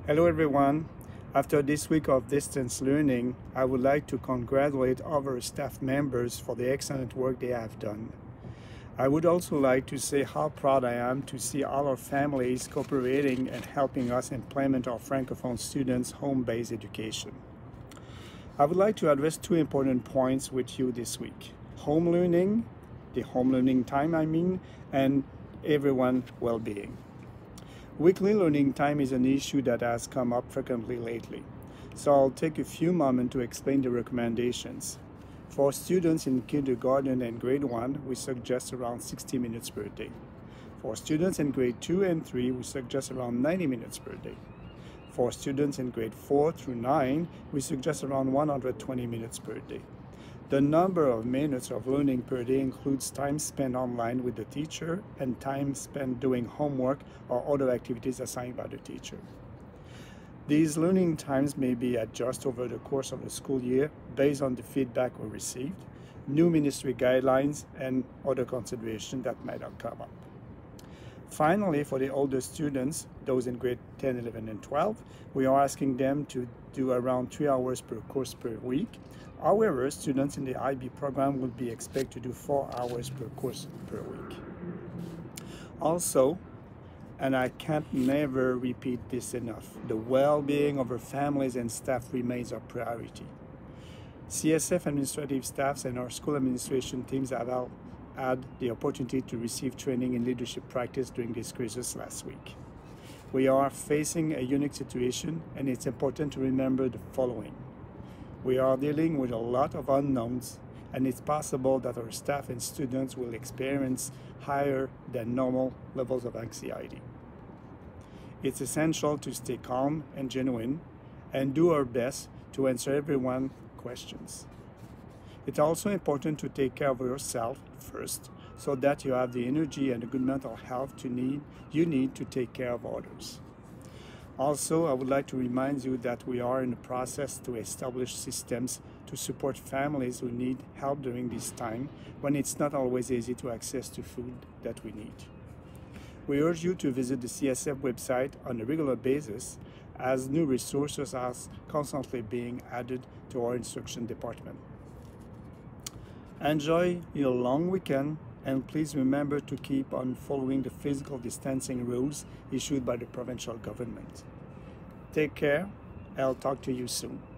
Hello everyone. After this week of distance learning, I would like to congratulate our staff members for the excellent work they have done. I would also like to say how proud I am to see all our families cooperating and helping us implement our Francophone students' home-based education. I would like to address two important points with you this week. Home learning, the home learning time and everyone's well-being. Weekly learning time is an issue that has come up frequently lately, so I'll take a few moments to explain the recommendations. For students in kindergarten and grade 1, we suggest around 60 minutes per day. For students in grade 2 and 3, we suggest around 90 minutes per day. For students in grade 4 through 9, we suggest around 120 minutes per day. The number of minutes of learning per day includes time spent online with the teacher and time spent doing homework or other activities assigned by the teacher. These learning times may be adjusted over the course of the school year based on the feedback we received, new ministry guidelines, and other considerations that might have come up. Finally, for the older students, those in grade 10, 11, and 12, we are asking them to do around 3 hours per course per week. However, students in the IB program will be expected to do 4 hours per course per week. Also, and I can't never repeat this enough, the well-being of our families and staff remains our priority. CSF administrative staffs and our school administration teams have all had the opportunity to receive training in leadership practice during this crisis last week. We are facing a unique situation, and it's important to remember the following. We are dealing with a lot of unknowns, and it's possible that our staff and students will experience higher than normal levels of anxiety. It's essential to stay calm and genuine and do our best to answer everyone's questions. It's also important to take care of yourself first so that you have the energy and the good mental health you need to take care of others. Also, I would like to remind you that we are in the process to establish systems to support families who need help during this time when it's not always easy to access to food that we need. We urge you to visit the CSF website on a regular basis as new resources are constantly being added to our instruction department. Enjoy your long weekend, and please remember to keep on following the physical distancing rules issued by the provincial government. Take care. I'll talk to you soon.